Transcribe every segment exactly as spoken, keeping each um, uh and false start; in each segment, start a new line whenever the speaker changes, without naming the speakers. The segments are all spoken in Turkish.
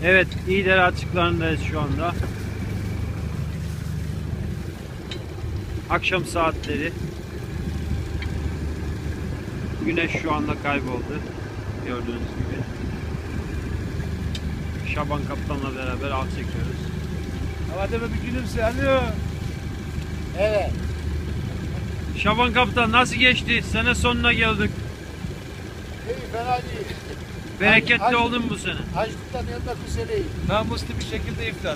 Evet, İyidere açıklarındayız şu anda. Akşam saatleri. Güneş şu anda kayboldu. Gördüğünüz gibi. Şaban Kaptan'la beraber av çekiyoruz.
Hadi bir gülümse. Alo.
Evet.
Şaban Kaptan nasıl geçti? Sene sonuna geldik.
İyi, fena değil.
Bereketli
Ay- ay-
oldun mu bu sene?
Açlıktan yanında bu sene iyi.
Namuslu bir şekilde iflas.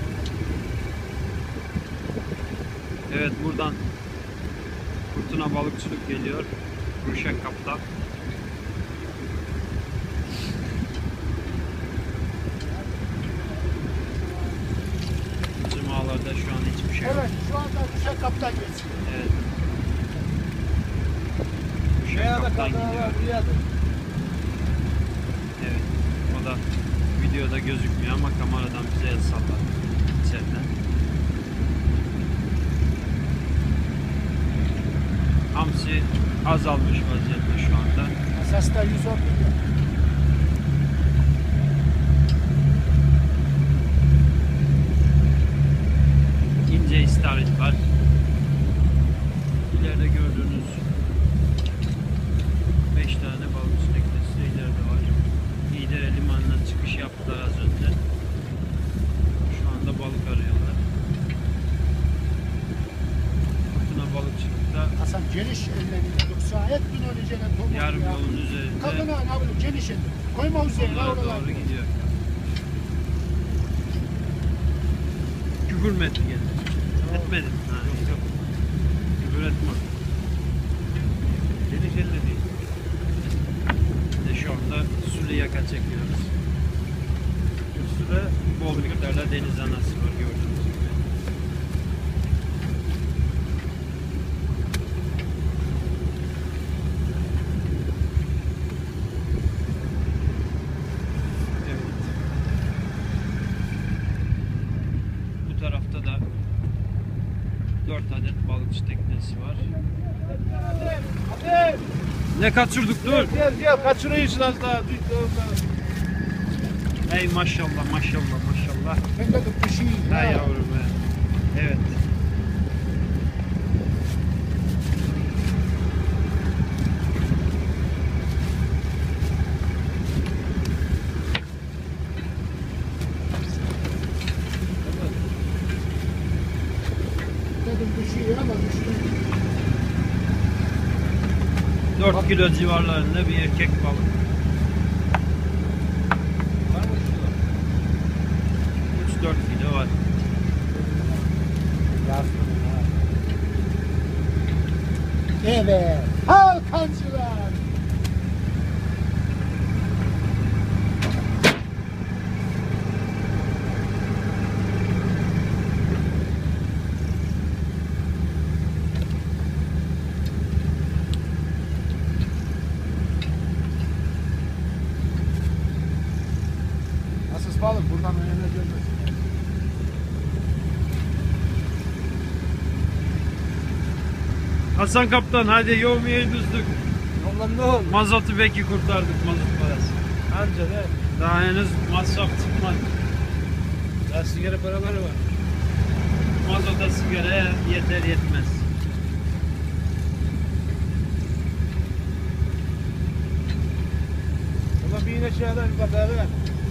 Evet, buradan Fırtına Balıkçılık geliyor. Ruşen Kaptan. Bizim ağlarda şu an hiçbir şey yok.
Evet, şu anda Ruşen Kaptan geçsin.
Evet. Ruşen
Rüyada
Kaptan
kadar
gidiyor.
var, rüyada.
Evet. O da videoda gözükmüyor ama kameradan bize el sallar. İçeriden. Hamsi azalmış vaziyette şu anda.
Esasda yüz on milyon.
İnce istavrit var. İleride gördüğünüz beş tane balıkçı teknesi ileride var. İyidere limanına çıkış yaptılar az önce. Şu anda balık arıyorlar. Fırtına Balıkçılık'ta
Hasan geniş ellerinde yoksa et gün öleceğine tomuk
yarım
ya.
yolun üzerinde
Kadına ne yapalım geniş el. Koyma üzerine
onlara
oralar.
doğru gidiyor. Küfür mü etti gene? Etmedin. Ha, yok. Küfür etme.
Geniş elle değil.
Biz de şu anda sülü yaka çekiyoruz.
Üstüne
Bol miktarda deniz anası var gördüğünüz gibi. Evet. Bu tarafta da dört adet balıkçı teknesi var.
hadi.
Ne kaçırdık dur.
Gel gel kaçırıyorsun az daha. Dur, dur, dur.
Ey maşallah maşallah maşallah.
Ben de bir şey.
Ha yavrum be. Evet.
Dedim bir şey ama bir şey.
dört kilo civarlarında bir erkek balık.
Var mı şu?
üç dört kilo var.
Evet. Halkancılar. Asıl balık buradan önüne gelmez.
Hasan Kaptan hadi yevmiyeyi düzdük.
Ondan ne oldu?
Mazotu belki kurtardık, mazot parası.
Anca ne?
Daha henüz masraf çıkmadı.
Daha sigara paraları var.
Mazota sigaraya yeter yetmez.
Ama bir yine aşağıdan bir bakalım.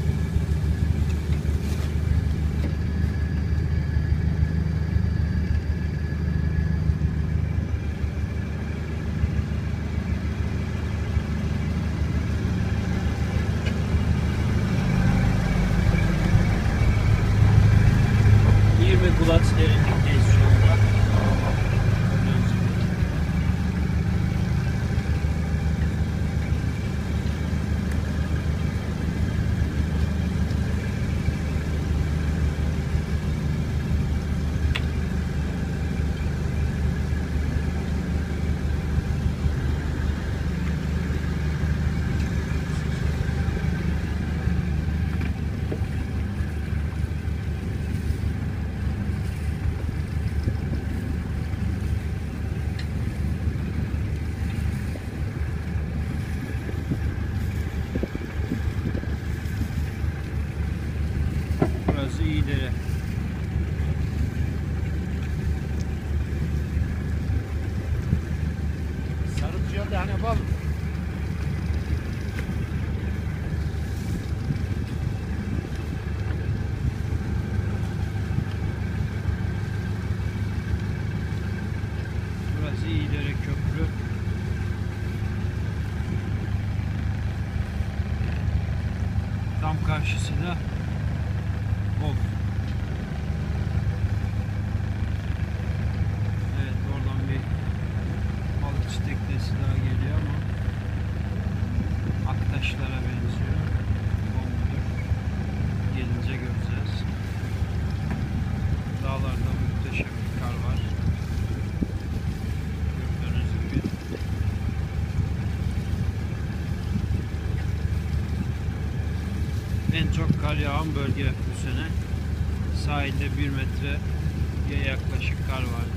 yirmi kulaç derinlikteyiz şu anda. Tam karşısı da Of. Evet, oradan bir balıkçı teknesi daha geliyor ama Aktaşlara benziyor. O mudur? Gelince göreceğiz. Dağlarda muhteşem bir kar var. Gördüğünüz gibi. En çok kar yağan bölge bu sene. Sahilde bir metreye yaklaşık kar vardı.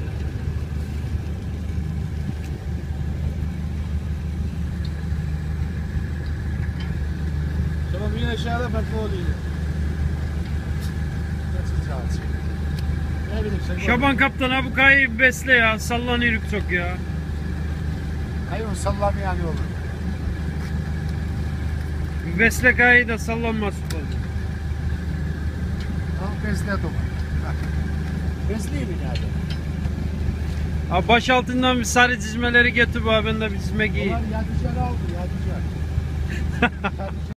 Tamam yine aşağıda patlı oluyor.
Kaçacağız. Ne bileyim sen.
Şaban kaptan ha bu kayayı besle ya. Sallanıyor çok ya.
Hayır sallamayan olur.
Bir besle kayayı da sallanmaz fazla.
Tamam besle topu. Besleyeyim mi yani?
Ha baş altından bir sarı çizmeleri getir bana, ben de bir çizme giyeyim.
Onlar yadıcar aldı yadıcar.